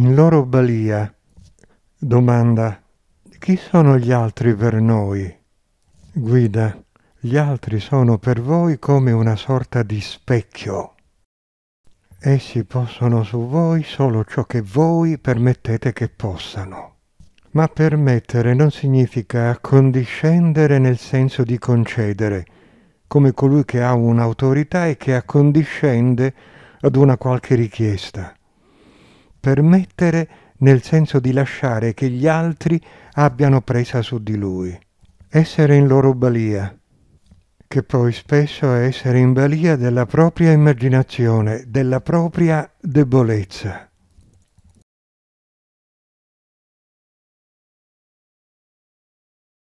in loro balia. Domanda: chi sono gli altri per noi? Guida: gli altri sono per voi come una sorta di specchio. Essi possono su voi solo ciò che voi permettete che possano. Ma permettere non significa accondiscendere nel senso di concedere, come colui che ha un'autorità e che accondiscende ad una qualche richiesta. Permettere nel senso di lasciare che gli altri abbiano presa su di lui. Essere in loro balia, che poi spesso è essere in balia della propria immaginazione, della propria debolezza.